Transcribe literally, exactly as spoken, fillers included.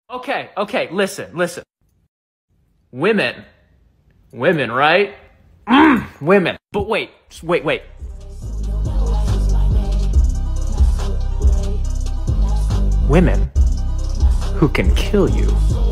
Okay, okay, listen, listen. Women. Women, right? Mm, women. But wait, wait, wait. Women who can kill you.